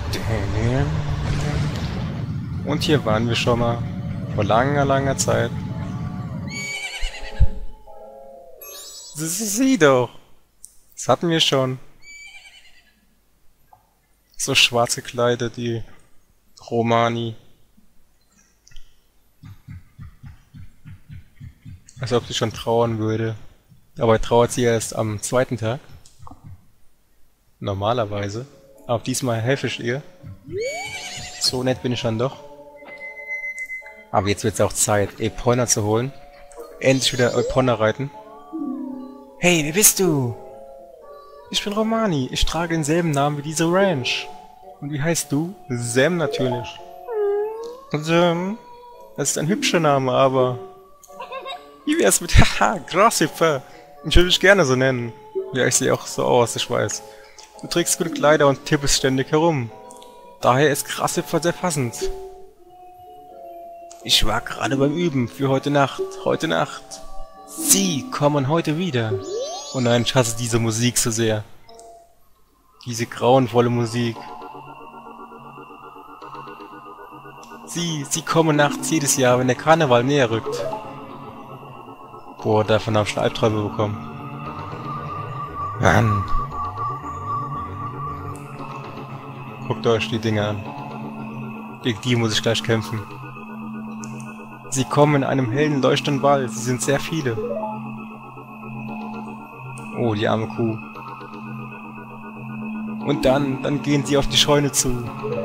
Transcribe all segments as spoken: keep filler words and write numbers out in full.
Und hier waren wir schon mal. Vor langer, langer Zeit. Sieh doch. Das hatten wir schon. So schwarz gekleidet, die Romani. Als ob sie schon trauern würde. Dabei trauert sie erst am zweiten Tag. Normalerweise. Aber diesmal helfe ich ihr. So nett bin ich dann doch. Aber jetzt wird es auch Zeit, Epona zu holen. Endlich wieder Epona reiten. Hey, wer bist du? Ich bin Romani. Ich trage denselben Namen wie diese Ranch. Und wie heißt du? Sam natürlich. Sam. Das ist ein hübscher Name, aber... Wie wär's mit... Haha, Grasshüpfer. Ich würde dich gerne so nennen. Ja, ich sehe auch so aus, ich weiß. Du trägst gute Kleider und tippest ständig herum. Daher ist Grasshüpfer sehr passend. Ich war gerade beim Üben für heute Nacht. Heute Nacht. Sie kommen heute wieder. Oh nein, ich hasse diese Musik so sehr. Diese grauenvolle Musik. Sie, sie kommen nachts jedes Jahr, wenn der Karneval näher rückt. Boah, davon habe ich schon Albträume bekommen. Mann. Guckt euch die Dinger an. Gegen die muss ich gleich kämpfen. Sie kommen in einem hellen, leuchtenden Wald. Sie sind sehr viele. Oh, die arme Kuh. Und dann, dann gehen sie auf die Scheune zu.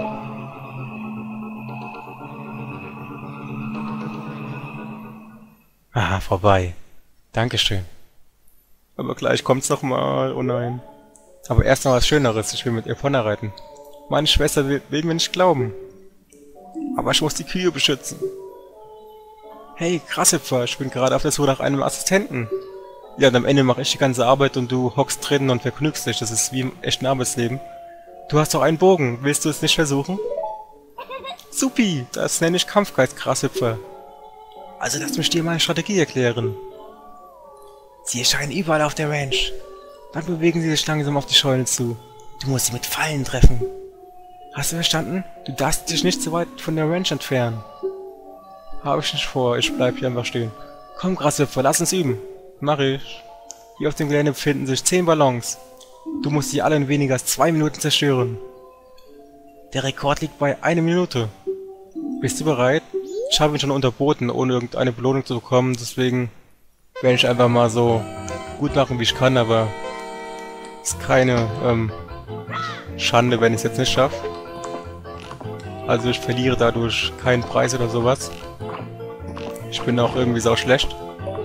Ah, vorbei. Dankeschön. Aber gleich kommt's nochmal. Oh nein. Aber erst noch was Schöneres. Ich will mit Epona reiten. Meine Schwester will, will mir nicht glauben. Aber ich muss die Kühe beschützen. Hey, Grasshüpfer, ich bin gerade auf der Suche nach einem Assistenten. Ja, und am Ende mache ich die ganze Arbeit und du hockst drin und vergnügst dich. Das ist wie im echten Arbeitsleben. Du hast doch einen Bogen. Willst du es nicht versuchen? Supi, das nenne ich Kampfgeist, Grasshüpfer. Also lass mich dir meine Strategie erklären. Sie erscheinen überall auf der Ranch. Dann bewegen sie sich langsam auf die Scheune zu. Du musst sie mit Fallen treffen. Hast du verstanden? Du darfst dich nicht so weit von der Ranch entfernen. Habe ich nicht vor, ich bleib hier einfach stehen. Komm, Grasshüpfer, lass uns üben. Mach ich. Hier auf dem Gelände befinden sich zehn Ballons. Du musst sie alle in weniger als zwei Minuten zerstören. Der Rekord liegt bei einer Minute. Bist du bereit? Ich habe ihn schon unterboten, ohne irgendeine Belohnung zu bekommen, deswegen werde ich einfach mal so gut machen, wie ich kann, aber ist keine ähm, Schande, wenn ich es jetzt nicht schaffe. Also ich verliere dadurch keinen Preis oder sowas. Ich bin auch irgendwie sau schlecht.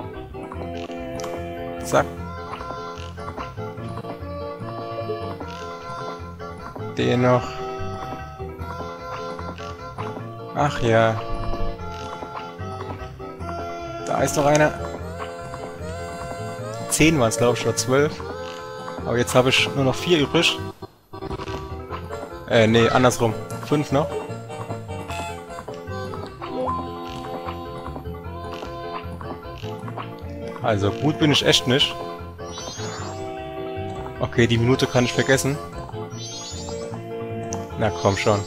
Zack. Den noch. Ach ja. Da ist noch einer. Zehn waren es, glaube ich, oder zwölf. Aber jetzt habe ich nur noch vier übrig. Äh, nee, andersrum. Fünf noch. Also, gut bin ich echt nicht. Okay, die Minute kann ich vergessen. Na komm schon.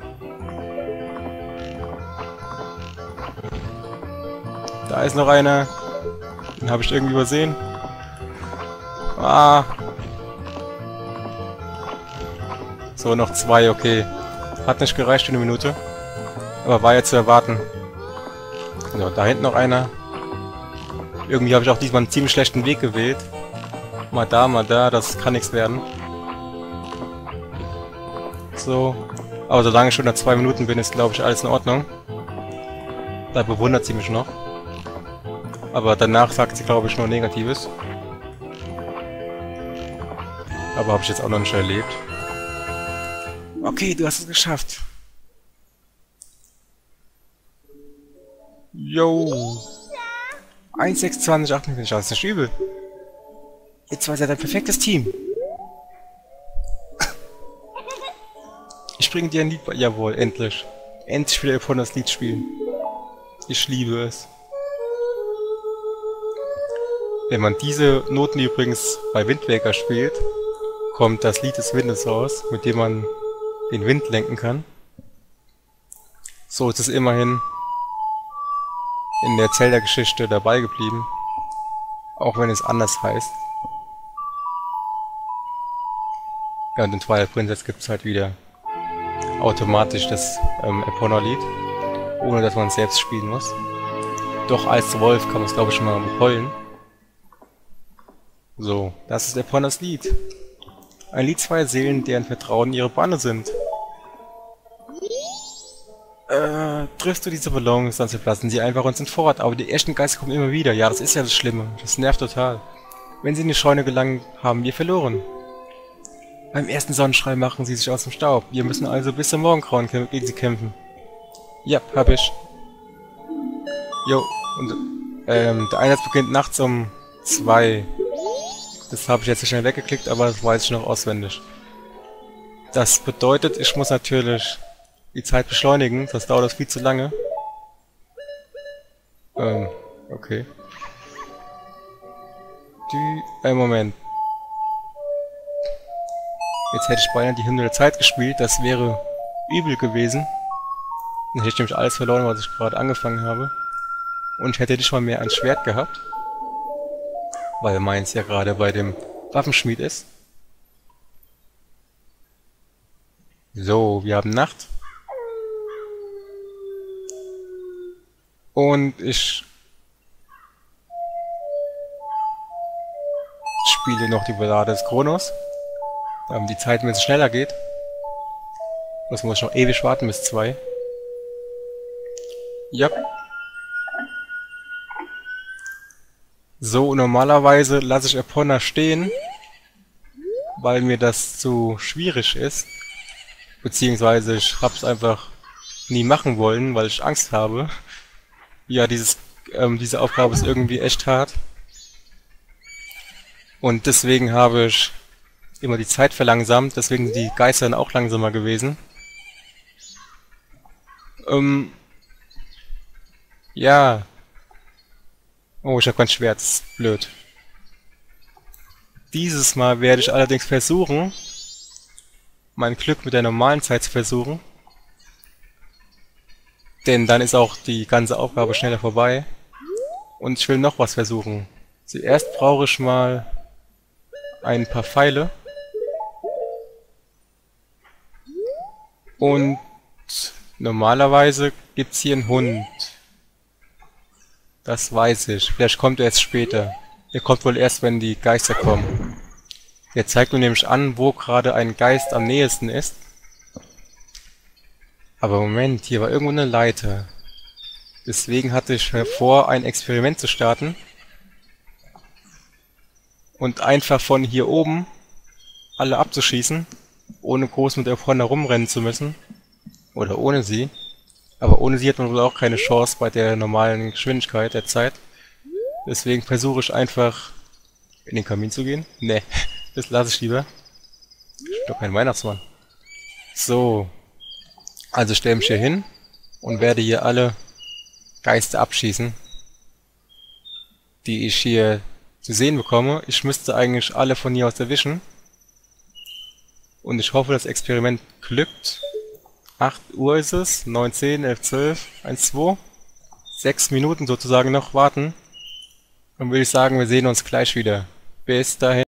Da ist noch einer. Den habe ich irgendwie übersehen. Ah. So, noch zwei, okay. Hat nicht gereicht für eine Minute. Aber war ja zu erwarten. So, da hinten noch einer. Irgendwie habe ich auch diesmal einen ziemlich schlechten Weg gewählt. Mal da, mal da, das kann nichts werden. So. Aber solange ich schon nach zwei Minuten bin, ist glaube ich alles in Ordnung. Da bewundert sie mich noch. Aber danach sagt sie glaube ich nur Negatives. Aber habe ich jetzt auch noch nicht erlebt. Okay, du hast es geschafft. Yo. eins sechs zwei acht, das ist nicht übel. Ihr zwei seid ein perfektes Team. Ich bringe dir ein Lied bei... Jawohl, endlich. Endlich wieder von das Lied spielen. Ich liebe es. Wenn man diese Noten übrigens bei Wind Waker spielt, kommt das Lied des Windes raus, mit dem man den Wind lenken kann. So ist es immerhin in der Zelda-Geschichte dabei geblieben. Auch wenn es anders heißt. Ja, und in Twilight Princess gibt es halt wieder automatisch das ähm, Epona-Lied, ohne dass man es selbst spielen muss. Doch als Wolf kann man es, glaube ich, schon mal heulen. So, das ist Eponas Lied. Ein Lied zweier Seelen, deren Vertrauen ihre Banne sind. Äh, triffst du diese Ballons, dann zerplatzen sie einfach und sind fort. Aber die echten Geister kommen immer wieder. Ja, das ist ja das Schlimme. Das nervt total. Wenn sie in die Scheune gelangen, haben wir verloren. Beim ersten Sonnenstrahl machen sie sich aus dem Staub. Wir müssen also bis zum Morgengrauen gegen sie kämpfen. Ja, hab ich. Jo, und ähm, der Einsatz beginnt nachts um zwei. Das habe ich jetzt schnell weggeklickt, aber das weiß ich noch auswendig. Das bedeutet, ich muss natürlich die Zeit beschleunigen, das dauert das viel zu lange. Ähm, okay. Die, äh, Moment. Jetzt hätte ich beinahe die Hymne der Zeit gespielt, das wäre übel gewesen. Dann hätte ich nämlich alles verloren, was ich gerade angefangen habe. Und ich hätte nicht mal mehr ein Schwert gehabt. Weil meins ja gerade bei dem Waffenschmied ist. So, wir haben Nacht. Und ich spiele noch die Ballade des Kronos. Damit die Zeit ein bisschen schneller geht. Das muss ich noch ewig warten bis zwei. Ja. So, normalerweise lasse ich Epona stehen, weil mir das zu schwierig ist. Beziehungsweise ich hab's einfach nie machen wollen, weil ich Angst habe. Ja, dieses, ähm, diese Aufgabe ist irgendwie echt hart. Und deswegen habe ich immer die Zeit verlangsamt, deswegen sind die Geister dann auch langsamer gewesen. Ähm, ja. Oh, ich habe kein Schwert, das ist blöd. Dieses Mal werde ich allerdings versuchen, mein Glück mit der normalen Zeit zu versuchen. Denn dann ist auch die ganze Aufgabe schneller vorbei. Und ich will noch was versuchen. Zuerst brauche ich mal ein paar Pfeile. Und normalerweise gibt's hier einen Hund. Das weiß ich. Vielleicht kommt er erst später. Er kommt wohl erst, wenn die Geister kommen. Er zeigt mir nämlich an, wo gerade ein Geist am nächsten ist. Aber Moment, hier war irgendwo eine Leiter. Deswegen hatte ich vor, ein Experiment zu starten. Und einfach von hier oben alle abzuschießen, ohne groß mit der vorne rumrennen zu müssen. Oder ohne sie. Aber ohne sie hat man wohl auch keine Chance bei der normalen Geschwindigkeit der Zeit. Deswegen versuche ich einfach in den Kamin zu gehen. Ne, das lasse ich lieber. Ich bin doch kein Weihnachtsmann. So. Also stelle mich hier hin und werde hier alle Geister abschießen, die ich hier zu sehen bekomme. Ich müsste eigentlich alle von hier aus erwischen. Und ich hoffe, das Experiment glückt. acht Uhr ist es, neun, zehn, elf, zwölf, eins, zwei. sechs Minuten sozusagen noch warten. Dann würde ich sagen, wir sehen uns gleich wieder. Bis dahin.